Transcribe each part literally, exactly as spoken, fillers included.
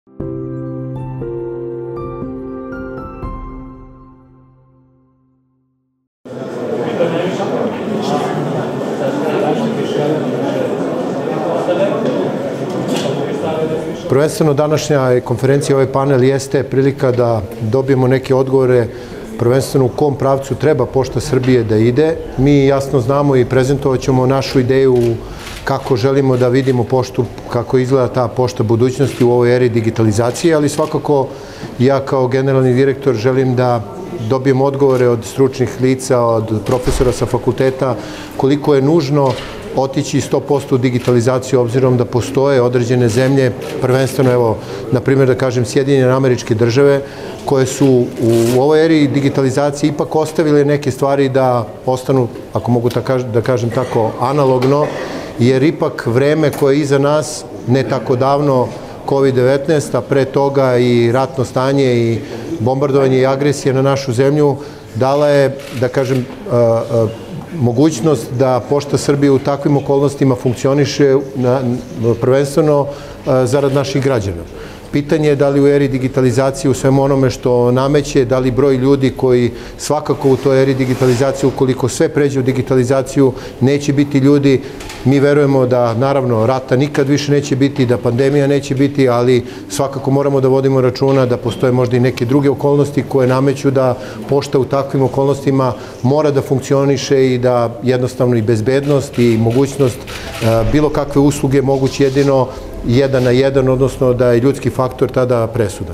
Prvenstveno današnja konferencija, ovaj panel jeste prilika da dobijemo neke odgovore prvenstveno u kom pravcu treba Pošta Srbije da ide. Mi jasno znamo i prezentovat ćemo našu ideju kako želimo da vidimo poštu, kako izgleda ta pošta budućnosti u ovoj eri digitalizacije, ali svakako ja kao generalni direktor želim da dobijem odgovore od stručnih lica, od profesora sa fakulteta, koliko je nužno otići sto posto u digitalizaciju, obzirom da postoje određene zemlje, prvenstveno, evo, na primjer da kažem Sjedinjene Američke Države, koje su u ovoj eri digitalizacije ipak ostavile neke stvari da ostanu, ako mogu da kažem tako, analogno, jer ipak vreme koje je iza nas, ne tako davno, kovid devetnaest, a pre toga i ratno stanje i bombardovanje i agresije na našu zemlju, dala je, da kažem, mogućnost da Pošta Srbije u takvim okolnostima funkcioniše prvenstveno zarad naših građana. Pitanje je da li u eri digitalizacije, u svemu onome što nameće, da li broj ljudi koji svakako u toj eri digitalizacije, ukoliko sve pređe u digitalizaciju, neće biti ljudi. Mi verujemo da, naravno, rata nikad više neće biti, da pandemija neće biti, ali svakako moramo da vodimo računa da postoje možda i neke druge okolnosti koje nameću da pošta u takvim okolnostima mora da funkcioniše i da jednostavno i bezbednost i mogućnost bilo kakve usluge moguće jedino jedan na jedan, odnosno da je ljudski faktor tada presudan.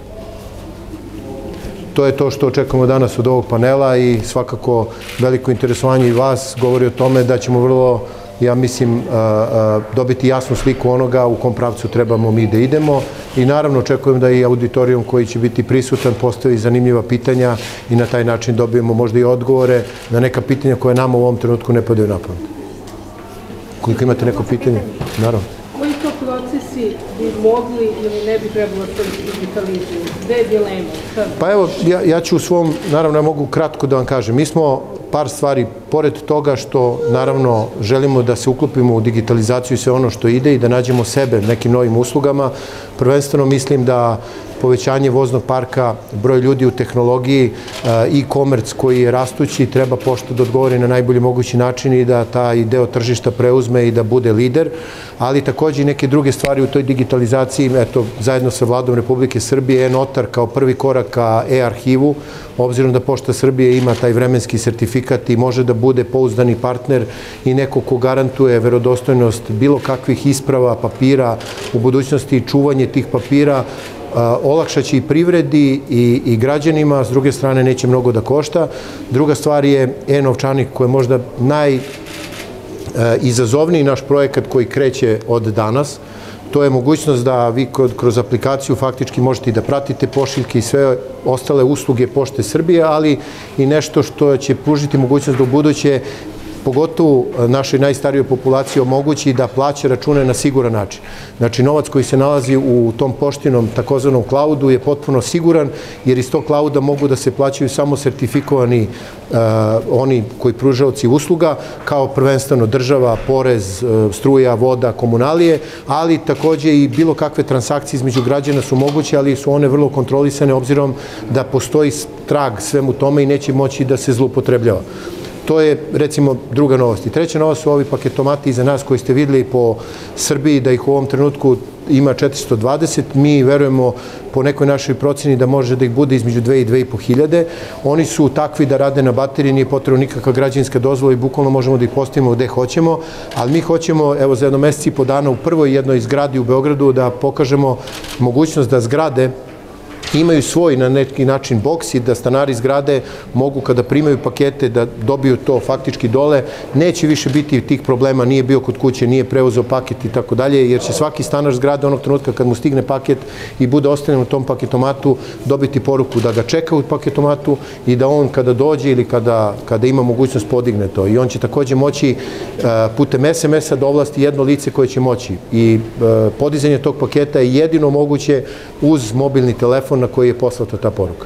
To je to što očekujemo danas od ovog panela i svakako veliko interesovanje i vas govori o tome da ćemo vrlo, ja mislim, dobiti jasnu sliku onoga u kom pravcu trebamo mi da idemo i naravno očekujem da i auditorijum koji će biti prisutan postavi zanimljiva pitanja i na taj način dobijemo možda i odgovore na neka pitanja koje nama u ovom trenutku ne padaju na pamet. Koliko imate neko pitanje? Naravno. Koji to procesi bi mogli ili ne bi trebalo da se digitalizuju? Gde je dilema? Pa evo, ja ću u svom, naravno ja mogu kratko da vam kažem, mi smo par stvari, pored toga što naravno želimo da se uklopimo u digitalizaciju i sve ono što ide i da nađemo sebe nekim novim uslugama, prvenstveno mislim da povećanje voznog parka, broj ljudi u tehnologiji, e-commerce koji je rastući, treba Pošta da odgovori na najbolji mogući način i da taj deo tržišta preuzme i da bude lider, ali takođe i neke druge stvari u toj digitalizaciji, eto, zajedno sa Vladom Republike Srbije, e-notar kao prvi korak ka e-arhivu, obzirom da Pošta Srbije ima taj vremenski sertifikat i može da bude pouzdani partner i neko ko garantuje verodostojnost bilo kakvih isprava, papira u budućnosti i čuvanje tih papira, olakšaće i privredi i građanima, s druge strane neće mnogo da košta. Druga stvar je e-novčanik koji je možda najizazovniji naš projekat koji kreće od danas. To je mogućnost da vi kroz aplikaciju faktički možete i da pratite pošiljke i sve ostale usluge Pošte Srbije, ali i nešto što će pružiti mogućnost da u buduće pogotovo našoj najstarijoj populaciji omogući da plaća račune na siguran način. Znači, novac koji se nalazi u tom poštinom takozvanom cloudu je potpuno siguran, jer iz tog clouda mogu da se plaćaju samo sertifikovani oni koji pružaoci usluga, kao prvenstveno država, porez, struja, voda, komunalije, ali takođe i bilo kakve transakcije između građana su moguće, ali su one vrlo kontrolisane obzirom da postoji trag svemu tome i neće moći da se zloupotrebljava. To je, recimo, druga novost. I treća novost su ovi paketomati iza nas koji ste videli po Srbiji, da ih u ovom trenutku ima četiristo dvadeset. Mi verujemo po nekoj našoj proceni da može da ih bude između dve i dve i po hiljade. Oni su takvi da rade na bateriji, nije potrebno nikakva građevinska dozvola i bukvalno možemo da ih postavimo gde hoćemo, ali mi hoćemo, evo, za jedno mesec i po dana u prvoj jednoj zgradi u Beogradu da pokažemo mogućnost da zgrade imaju svoj na neki način boks i da stanari zgrade mogu kada primaju pakete da dobiju to faktički dole. Neće više biti tih problema, nije bio kod kuće, nije preuzeo paket i tako dalje, jer će svaki stanar zgrade onog trenutka kad mu stigne paket i bude ostavljen u tom paketomatu dobiti poruku da ga čeka u paketomatu i da on kada dođe ili kada ima mogućnost podigne to. I on će takođe moći putem es em es-a da ovlasti jedno lice koje će moći. I podizanje tog paketa je jedino moguće uz mobilni telefon na koji je poslata ta poruka.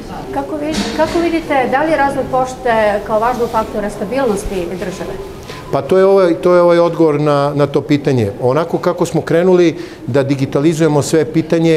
Kako vidite, da li je razvoj pošte kao važnog faktora stabilnosti države? Pa to je ovaj odgovor na to pitanje. Onako kako smo krenuli da digitalizujemo sve, pitanje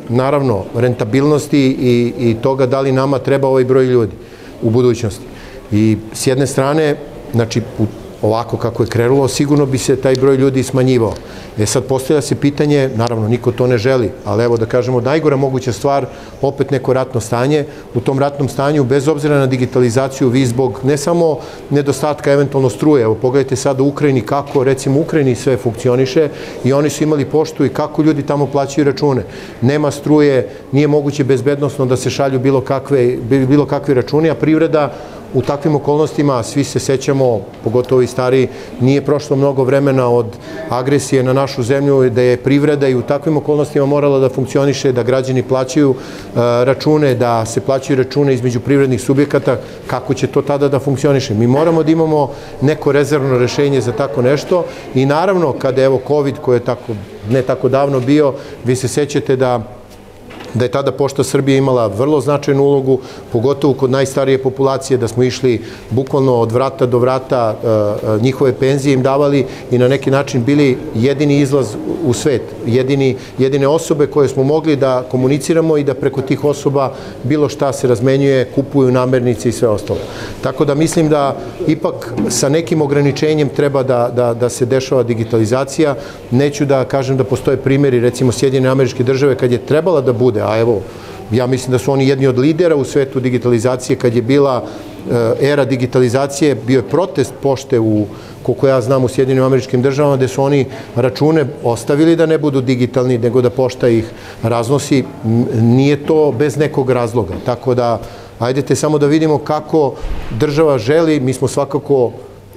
naravno, rentabilnosti i, i toga da li nama treba ovaj broj ljudi u budućnosti. I s jedne strane, znači, ovako kako je krenulo, sigurno bi se taj broj ljudi smanjivao. E sad postavlja se pitanje, naravno niko to ne želi, ali evo da kažemo najgora moguća stvar, opet neko ratno stanje. U tom ratnom stanju, bez obzira na digitalizaciju, vi zbog ne samo nedostatka eventualno struje, evo pogledajte sad u Ukrajini kako, recimo u Ukrajini sve funkcioniše i oni su imali poštu i kako ljudi tamo plaćaju račune. Nema struje, nije moguće bezbednosno da se šalju bilo kakve, bilo kakve račune, a privreda u takvim okolnostima, svi se sećamo, pogotovo i stariji, nije prošlo mnogo vremena od agresije na našu zemlju, da je privreda i u takvim okolnostima morala da funkcioniše, da građani plaćaju račune, da se plaćaju račune između privrednih subjekata, kako će to tada da funkcioniše. Mi moramo da imamo neko rezervno rešenje za tako nešto i naravno, kada je evo COVID, koji je tako, ne tako davno bio, vi se sećate da da je tada Pošta Srbije imala vrlo značajnu ulogu, pogotovo kod najstarije populacije, da smo išli bukvalno od vrata do vrata, njihove penzije im davali i na neki način bili jedini izlaz u svet, jedini, jedine osobe koje smo mogli da komuniciramo i da preko tih osoba bilo šta se razmenjuje, kupuju namirnice i sve ostalo. Tako da mislim da ipak sa nekim ograničenjem treba da, da, da se dešava digitalizacija. Neću da kažem da postoje primjeri, recimo Sjedinjene Američke Države, kad je trebala da bude, a evo, ja mislim da su oni jedni od lidera u svetu digitalizacije. Kad je bila era digitalizacije, bio je protest pošte u, koliko ja znam, u Sjedinjenim Američkim Državama, gde su oni račune ostavili da ne budu digitalni, nego da pošta ih raznosi. Nije to bez nekog razloga. Tako da, ajdete samo da vidimo kako država želi, mi smo svakako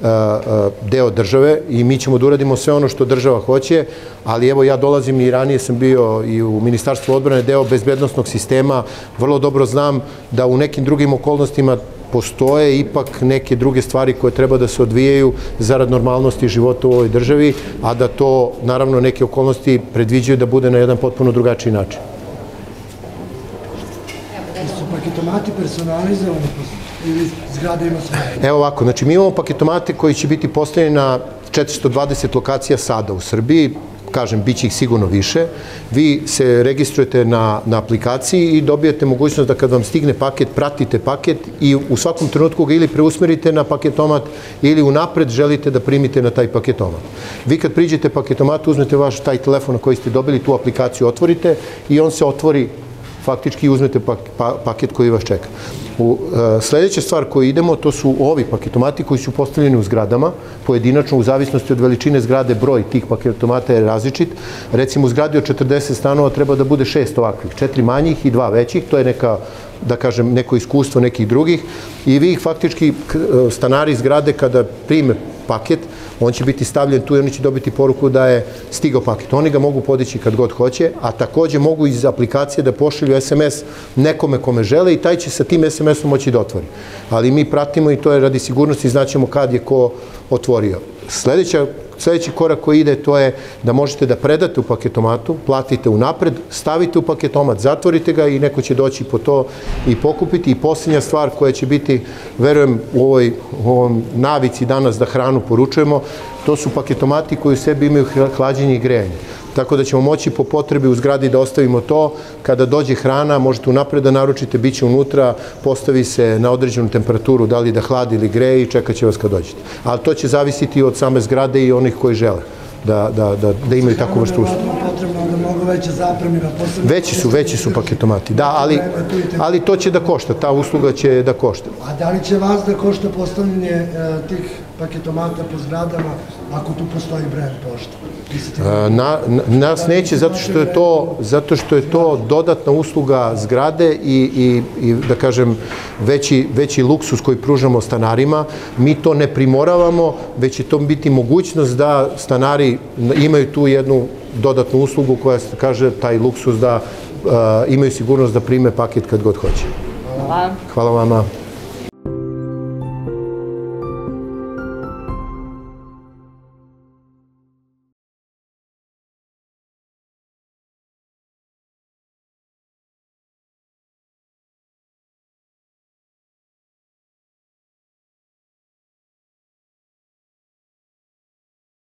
deo države i mi ćemo da uradimo sve ono što država hoće, ali evo ja dolazim i ranije sam bio i u Ministarstvu odbrane deo bezbednosnog sistema, vrlo dobro znam da u nekim drugim okolnostima postoje ipak neke druge stvari koje treba da se odvijaju zarad normalnosti života u ovoj državi, a da to naravno neke okolnosti predviđaju da bude na jedan potpuno drugačiji način. Su paketomati personalizovani ili zgrada ima sve? Evo ovako, znači mi imamo paketomate koji će biti postavljeni na četiristo dvadeset lokacija sada u Srbiji, kažem, bit će ih sigurno više. Vi se registrujete na, na aplikaciji i dobijete mogućnost da kad vam stigne paket, pratite paket i u svakom trenutku ga ili preusmerite na paketomat ili unapred želite da primite na taj paketomat. Vi kad priđete paketomatu, uzmete vaš taj telefon na koji ste dobili, tu aplikaciju otvorite i on se otvori, faktički uzmete paket koji vas čeka. Sljedeća stvar koju idemo, to su ovi paketomati koji su postavljeni u zgradama, pojedinačno u zavisnosti od veličine zgrade, broj tih paketomata je različit. Recimo u zgradi od četrdeset stanova treba da bude šest ovakvih, četiri manjih i dva većih, to je neka, da kažem, neko iskustvo nekih drugih i vi ih faktički, stanari zgrade kada prime paket, on će biti stavljen tu i oni će dobiti poruku da je stigao paket. Oni ga mogu podići kad god hoće, a takođe mogu iz aplikacije da pošalju es em es nekome kome žele i taj će sa tim es em esom moći da otvori. Ali mi pratimo i to je radi sigurnosti, znaćemo kad je ko otvorio. Sljedeća Sljedeći korak koji ide, to je da možete da predate u paketomatu, platite unapred, stavite u paketomat, zatvorite ga i neko će doći po to i pokupiti. I posljednja stvar koja će biti, verujem, u ovoj, u ovom navici danas da hranu poručujemo, to su paketomati koji u sebi imaju hlađenje i grejanje. Tako da ćemo moći po potrebi u zgradi da ostavimo to. Kada dođe hrana, možete unapred da naručite, bit će unutra, postavi se na određenu temperaturu, da li da hladi ili greje i čekat će vas kad dođete. Ali to će zavisiti od same zgrade i onih koji žele da, da, da, da imaju takvu vrstu usluga. Potrebno da mnogo veće zapremina. Veći su, veći su paketomati, da, ali, ali to će da košta, ta usluga će da košta. A da li će vas da košta postavljanje tih paketomata po zgradama ako tu postoji brand pošta? Na, nas neće, zato što je to, zato što je to dodatna usluga zgrade i, i, i da kažem, veći, veći luksus koji pružamo stanarima. Mi to ne primoravamo, već će to biti mogućnost da stanari imaju tu jednu dodatnu uslugu koja se kaže taj luksus da uh, imaju sigurnost da prime paket kad god hoće. Hvala. Hvala vama.